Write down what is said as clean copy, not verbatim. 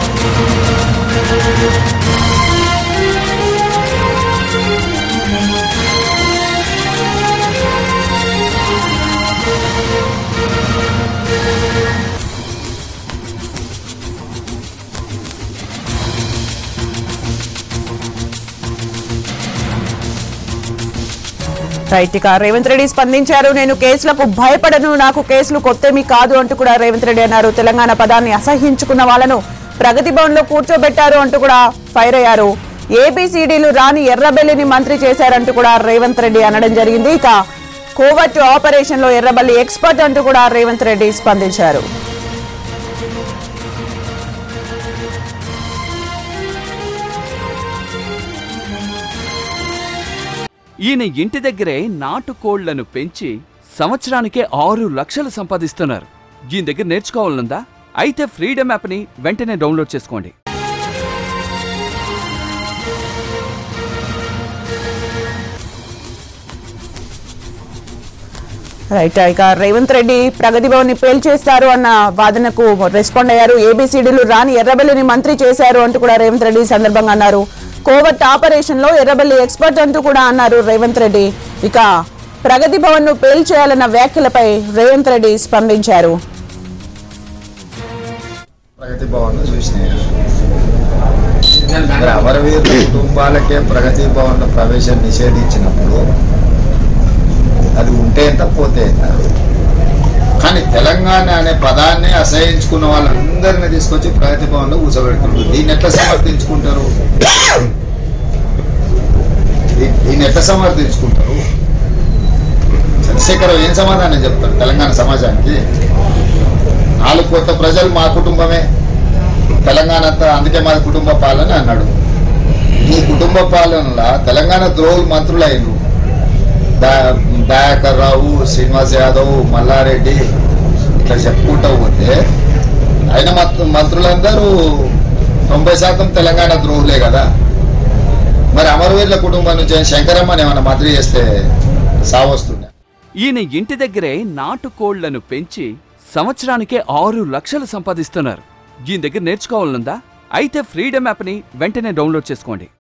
Right, ఇక రేవంత్ రెడ్డి స్పందించారు. నేను కేసులకు భయపడను, నాకు కేసులు కొత్తేమీ కాదు అంటూ కూడా రేవంత్ రెడ్డి అన్నారు. తెలంగాణ పదాన్ని అసహించుకున్న వాళ్ళను ప్రగతి భవన్ లో కూర్చోబెట్టారు అంటూ కూడా ఫైర్ అయ్యారు. ఏబిసిడీలు రాని ఎర్రబెల్లిని మంత్రి చేశారంటూ కూడా రేవంత్ రెడ్డి అనడం జరిగింది. ఇక కోవట్ ఆపరేషన్ లో ఎర్రబెల్లి ఎక్స్పర్ట్ అంటూ కూడా రేవంత్ రెడ్డి స్పందించారు. ఈయన ఇంటి దగ్గరే నాటుకోళ్లను పెంచి సంవత్సరానికే 6 లక్షలు సంపాదిస్తున్నారు. ఈయన దగ్గర నేర్చుకోవాలనుందా? అయితే ఫ్రీడమ్ యాప్ని వెంటనే డౌన్లోడ్ చేసుకోండి. రైట్, ఇక రేవంత్ రెడ్డి ప్రగతి భవన్ ని పేల్చేస్తారు అన్న వాదనకు రెస్పాండ్ అయ్యారు. ఏబిసిడీలు రాని ఎర్రబెల్లిని మంత్రి చేశారు అంటూ కూడా రేవంత్ రెడ్డి సందర్భంగా అన్నారు. కోవట్ ఆపరేషన్ లో ఎర్రబెల్లి ఎక్స్పర్ట్ అంటూ కూడా అన్నారు రేవంత్ రెడ్డి. ఇక ప్రగతి భవన్ ను పేల్చేయాలన్న వ్యాఖ్యలపై రేవంత్ రెడ్డి స్పందించారు. ప్రగతి భవన్ అమరవీరుల కుటుంబాలకే ప్రగతి భవన్ ప్రవేశం నిషేధించినప్పుడు అది ఉంటే ఎంత పోతే ఎంత. కానీ తెలంగాణ అనే పదాన్ని అసహించుకున్న వాళ్ళందరినీ తీసుకొచ్చి ప్రగతి భవన్ లో కూర్చోబెడుతున్నారు. దీన్ని ఎట్లా సమర్థించుకుంటారు? చంద్రశేఖరరావు ఏం సమాధానం చెప్తారు తెలంగాణ సమాజానికి? 4 కోట్ల ప్రజలు మా కుటుంబమే, తెలంగాణ అంతా అందుకే మాది కుటుంబ పాలన అన్నాడు. ఈ కుటుంబ పాలనలో తెలంగాణ ద్రోహులు మంత్రులు అయినరు. దయాకర్ రావు, శ్రీనివాస్ యాదవ్, మల్లారెడ్డి ఇట్లా చెప్పుకుంటూ పోతే అయిన మంత్రులందరూ 90% తెలంగాణ ద్రోహులే కదా. మరి అమరవీరుల కుటుంబం నుంచి శంకరమ్మని ఏమన్నా మంత్రి చేస్తే సావస్తుండే. ఈయన ఇంటి దగ్గరే నాటుకోళ్లను పెంచి సంవత్సరానికే 6 లక్షలు సంపాదిస్తున్నారు. ఈయన దగ్గర నేర్చుకోవాలనుందా? అయితే ఫ్రీడమ్ యాప్ని వెంటనే డౌన్లోడ్ చేసుకోండి.